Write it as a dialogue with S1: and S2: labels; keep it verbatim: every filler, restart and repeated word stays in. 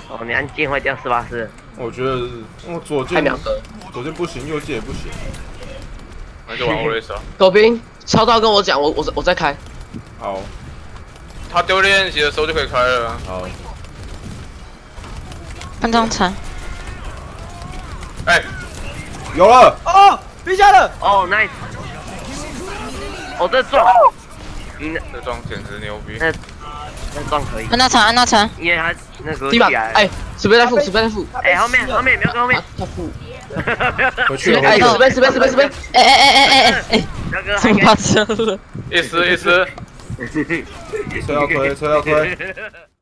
S1: 哦，你按键会掉四八四。
S2: 我觉得我左键左键不行，右键也不行。
S3: 那就玩欧雷莎。
S4: 狗兵，超到跟我讲，我我我在开。
S2: 好。
S3: 他丢练习的时候就可以开了。
S2: 好。
S5: 看这样残。
S3: 哎，
S2: 有了。
S6: 哦，逼下了。
S1: 哦 ，nice。哦，这撞。你那
S3: 这撞简直牛逼。
S1: 那那撞可以。
S5: 按那残，按那残。
S1: 因为他那个
S4: 地板，哎，十倍在负，十倍在负。
S1: 哎，后面后面没有跟后面。
S4: 他负。
S2: 回去了。
S4: 哎，十倍十倍十倍十倍。
S5: 哎哎哎哎哎哎！怎么发生了？
S3: 一丝一丝。
S2: 车要推，车要推。